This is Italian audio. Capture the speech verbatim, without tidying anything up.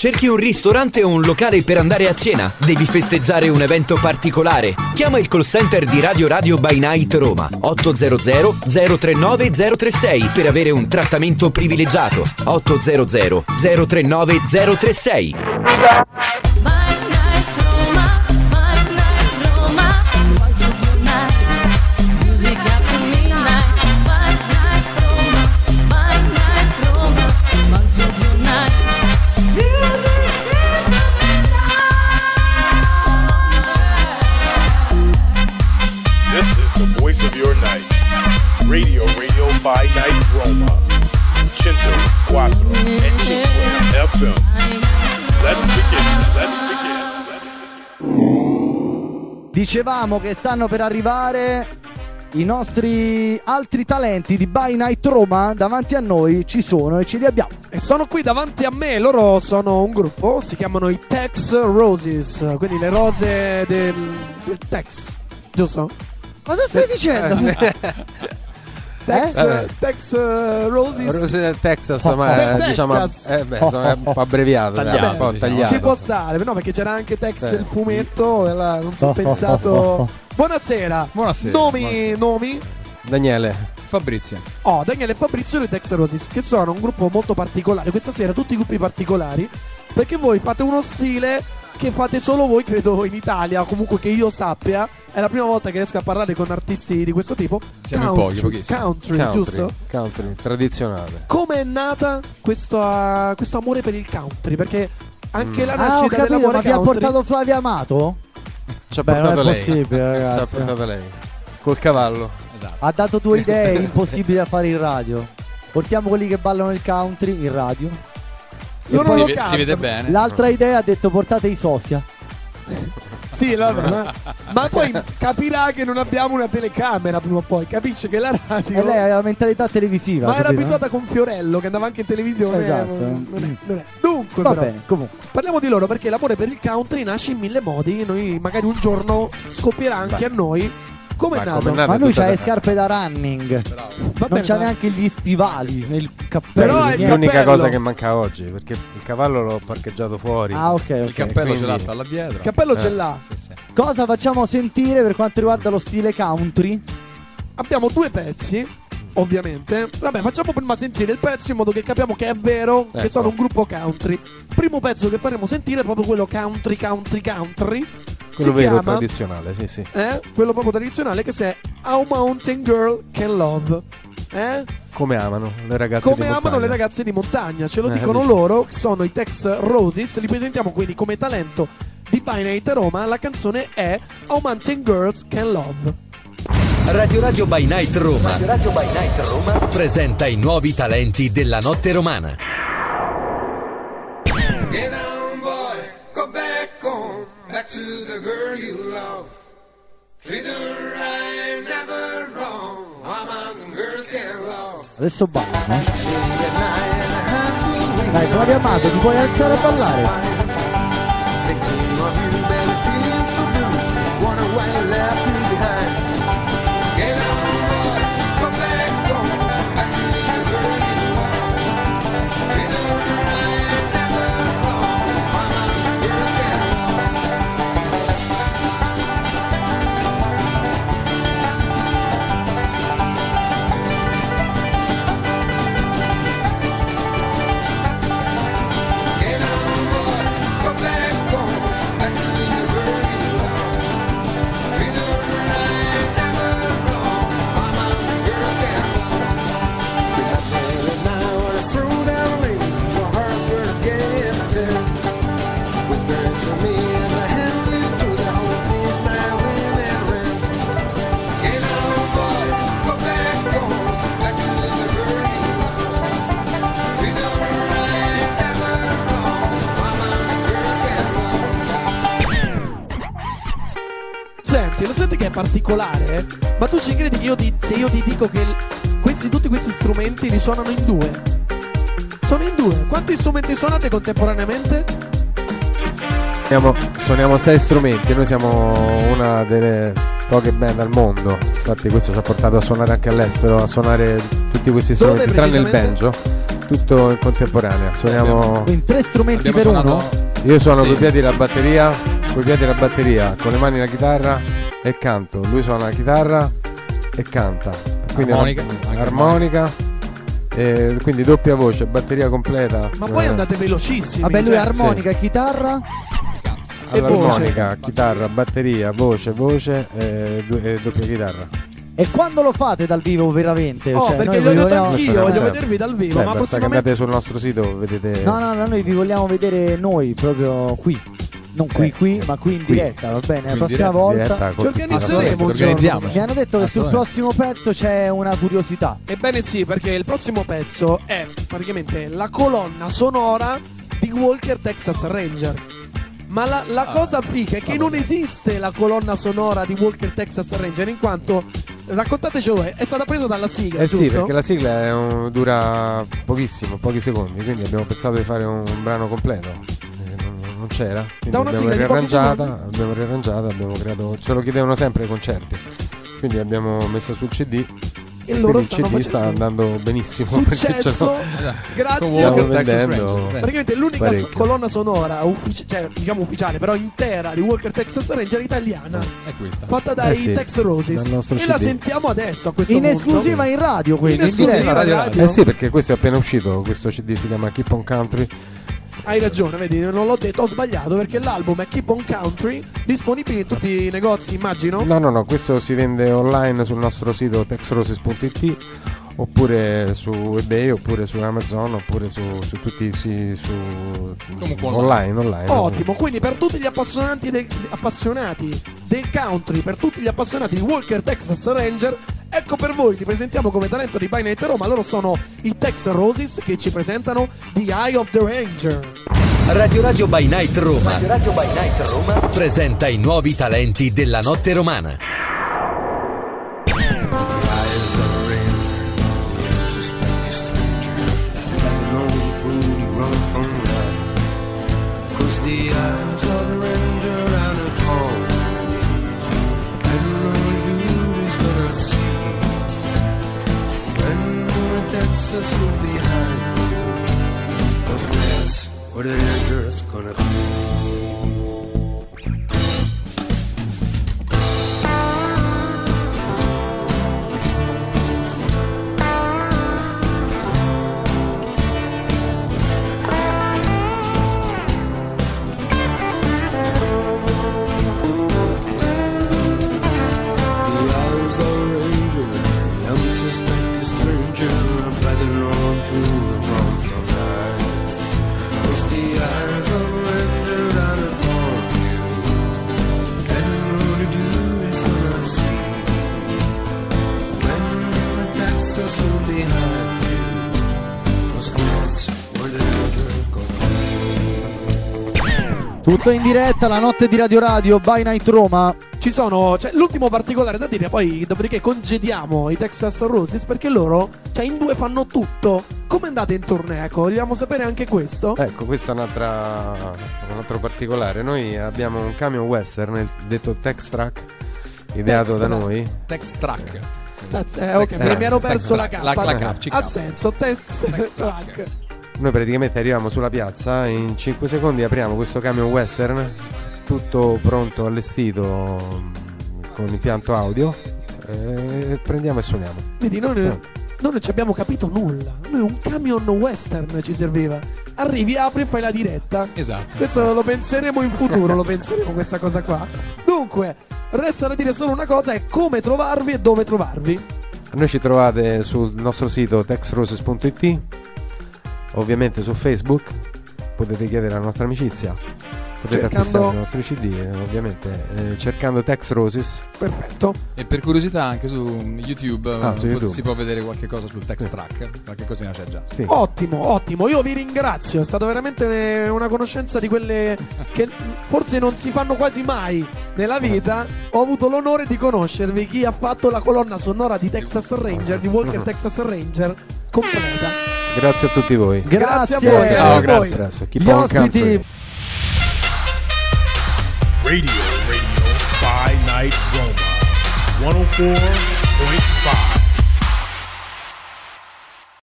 Cerchi un ristorante o un locale per andare a cena? Devi festeggiare un evento particolare? Chiama il call center di Radio Radio by Night Roma ottocento zero tre nove zero tre sei per avere un trattamento privilegiato. ottocento zero tre nove zero tre sei. Of your night, Radio Radio by Night Roma, centoquattro e cinque F M. Let's begin, let's begin. Dicevamo che stanno per arrivare i nostri altri talenti di By Night Roma. Davanti a noi ci sono e ce li abbiamo. E sono qui davanti a me. Loro sono un gruppo, si chiamano i Tex Roses, quindi le rose del, del Tex, giusto? Cosa stai dicendo? Tex, Eh? Tex uh, Roses. Rose del Texas, Oh, ma del eh, diciamo Texas. eh, beh, insomma, è un po' abbreviato, Tagliato, dai, un po' diciamo. tagliato. Ci può stare, no, perché c'era anche Tex Sì. il fumetto e la, non so, pensato. Buonasera. Buonasera. Nomi, Buonasera. nomi? Daniele, Fabrizio. Oh, Daniele e Fabrizio dei Tex Roses, che sono un gruppo molto particolare. Questa sera tutti i gruppi particolari, perché voi fate uno stile che fate solo voi, credo, in Italia, comunque che io sappia. È la prima volta che riesco a parlare con artisti di questo tipo. Siamo in country, pochi, pochissimi. country, country, giusto? country, tradizionale. Come è nata questo, uh, questo amore per il country? Perché anche Mm. la Ah, ho nascita capito, dell'amore ma vi ha country portato Flavia Amato? Ci ha Beh, portato non è lei. possibile, Ci ha ragazzi. portato lei. Col cavallo. Esatto. Ha dato due idee impossibili da fare in radio. Portiamo quelli che ballano il country in radio. loro Si, lo ve- cantano. si vede bene. L'altra idea ha detto portate i sosia. Sì, vabbè, ma, ma poi capirà che non abbiamo una telecamera prima o poi. Capisce che la radio. E lei ha la mentalità televisiva. Ma era capito, abituata con Fiorello che andava anche in televisione. Esatto. Non è, non è. Dunque, no? Va però, bene, comunque. parliamo di loro perché l'amore per il country nasce in mille modi. Noi magari un giorno scoppierà anche a noi. Come è Ma nato? com'è nato? Ma lui tutta c'ha le da- scarpe da running. Vabbè, Non c'ha ma- neanche gli stivali, il cappello. Però è niente. L'unica cappello. cosa che manca oggi, perché il cavallo l'ho parcheggiato fuori. Ah, ok, ok. Il cappello quindi- ce l'ha, sta là dietro. Il cappello Eh. ce l'ha. Sì, sì. Cosa facciamo sentire per quanto riguarda lo stile country? Abbiamo due pezzi, ovviamente. Vabbè, facciamo prima sentire il pezzo in modo che capiamo che è vero che Ecco. sono un gruppo country. Primo pezzo che faremo sentire è proprio quello country, country, country. Quello si vero, chiama, tradizionale, sì, sì. eh, quello proprio tradizionale, che si è How Mountain Girl Can Love. Eh? Come amano le ragazze Come di amano montagna. le ragazze di montagna, ce lo Eh, dicono dici. loro, sono i Tex Roses, li presentiamo quindi come talento di By Night Roma. La canzone è How Mountain Girls Can Love. Radio Radio by Night Roma. Radio Radio by Night Roma presenta i nuovi talenti della notte romana. Get on, boy, go back home, back to the girl you love. Treat her right, never wrong. How mountain girls can love. Adesso balla, eh? Dai, Flavia Amato, ti puoi alzare a ballare? Thinking of you, baby, feeling so blue. Wonder why you left me behind. Get on, boy, go back home, back to the girl you love. Treat her right, never wrong. How mountain girls can love. Get on, boy, go back home, back to the girl you love. Treat her right, never wrong. How mountain girls can love. Remember the night when I threw down rain, your hearts were getting thin. Whispered to me as I held you through the whole peace night wind and rain. Get on, boy, go back home, back to the girl you love. Treat her right, never wrong. How mountain girls can love. Senti, lo senti che è particolare? eh? Ma tu ci credi che io ti, se io ti dico che il- questi, tutti questi strumenti li suonano in due? Sono in due. Quanti strumenti suonate contemporaneamente? Suoniamo, suoniamo sei strumenti, noi siamo una delle poche band al mondo. Infatti questo ci ha portato a suonare anche all'estero, a suonare tutti questi Dove strumenti, tranne il precisamente? banjo. tutto in contemporanea. Suoniamo. In tre strumenti Abbiamo per suonato- uno? Io suono Sì. coi piedi la batteria, coi piedi la batteria, con le mani la chitarra e canto. Lui suona la chitarra e canta. Quindi Armonica, una- anche armonica. E quindi doppia voce, batteria completa. Ma poi Eh, andate velocissimi. Vabbè, lui cioè, armonica e chitarra. e all'armonica, chitarra, batteria, voce, voce e, du- e doppia chitarra. E quando lo fate dal vivo veramente? Oh, Cioè, perché noi vi ho vi detto vogliamo- anch'io, Questo voglio sempre. vedervi dal vivo, Beh, ma basta che prossimamente andate sul nostro sito, vedete. No, no, no, noi vi vogliamo vedere noi proprio qui. Non qui Eh, qui, ma qui in qui. diretta, va bene? La in prossima diretta, volta. diretta, ci col- organizzeremo Assolutamente, un giorno. organizziamoci. Mi hanno detto che sul Assolutamente. prossimo pezzo c'è una curiosità. Ebbene sì, perché il prossimo pezzo è praticamente la colonna sonora di Walker Texas Ranger. Ma la, la Ah, cosa figa è che va non bene. esiste la colonna sonora di Walker Texas Ranger, in quanto, raccontatecelo, è stata presa dalla sigla, Eh sì, giusto? perché la sigla è un- dura pochissimo, pochi secondi, quindi abbiamo pensato di fare un brano completo. Eh, non, non c'era. Quindi Da una abbiamo sigla di pochi riarrangiata, secondi? abbiamo riarrangiata, abbiamo creato. Ce lo chiedevano sempre ai concerti. Quindi l'abbiamo messa sul C D. E loro quindi il stanno C D sta facendo andando benissimo. perché ce successo l'ho- grazie Con a Walker Stiamo Texas vendendo. Ranger. Bene. praticamente l'unica Parecchio. so- colonna sonora uffici- cioè diciamo ufficiale, però intera di Walker Texas Ranger italiana, È questa. fatta dai Eh sì, Tex Roses. dal nostro E la C D. sentiamo adesso a questo In punto. esclusiva in radio, quindi In in esclusiva diretta. radio, radio. Eh sì, perché questo è appena uscito. Questo C D si chiama Keep on Country. Hai ragione, vedi, non l'ho detto, ho sbagliato perché l'album è Keep on Country, disponibile in tutti i negozi, immagino. No, no, no, questo si vende online sul nostro sito tex roses punto it oppure su eBay, oppure su Amazon, oppure su, su tutti i sì, su Comunque online, online. Ottimo, quindi per tutti gli appassionati del, appassionati del country, per tutti gli appassionati di Walker Texas Ranger, ecco per voi, li presentiamo come talento di By Night Roma. Loro sono i Tex Roses che ci presentano The Eye of the Ranger. Radio Radio by Night Roma. Radio Radio by Night Roma presenta i nuovi talenti della notte romana. What the dangerous gonna be? The eyes of the ranger, the unsuspected stranger, riding on through the wrong from night. Cause the eyes of the ranger out upon you, and all you do is gonna see. When the Texas will behind you, cause that's where the danger is gonna be. Tutto in diretta, la notte di Radio Radio by Night Roma. Ci sono, cioè, l'ultimo particolare da dire, poi dopodiché congediamo i Texas Roses perché loro, cioè, in due fanno tutto. Come andate in tournée? Ecco, vogliamo sapere anche questo. Ecco, questa è un'altra, un altro particolare. Noi abbiamo un camion western, detto Tex Track, ideato Tex da Track. noi. Tex Track. Eh, ok, Track. mi ero perso la Tex K. Track. La- la K, ci Ha cavo. senso, Tex Tex Track. Track. Noi praticamente arriviamo sulla piazza, in cinque secondi apriamo questo camion western, tutto pronto, allestito con impianto audio, e prendiamo e suoniamo. Vedi, noi, noi non ci abbiamo capito nulla. Noi un camion western ci serviva. Arrivi, apri e fai la diretta. Esatto. Questo lo penseremo in futuro, lo penseremo questa cosa qua. Dunque, resta da dire solo una cosa, è come trovarvi e dove trovarvi. Noi ci trovate sul nostro sito tex roses punto it, ovviamente su Facebook, potete chiedere la nostra amicizia, potete Cercando- acquistare i nostri C D, eh, ovviamente eh, cercando Tex Roses. Perfetto. E per curiosità anche su YouTube, Ah, eh, su pot- YouTube. si può vedere qualche cosa sul Tex Track, qualche cosina c'è già. Sì. Ottimo, ottimo. Io vi ringrazio. È stata veramente una conoscenza di quelle che forse non si fanno quasi mai nella vita. Ho avuto l'onore di conoscervi. Chi ha fatto la colonna sonora di Texas Ranger, di Walker Texas Ranger, completa. Grazie a tutti voi. Grazie, Grazie a voi. Ciao, grazie a voi. Grazie, grazie. Keep Gli on ospiti country. Radio, radio, by Night Roma. one oh four point five.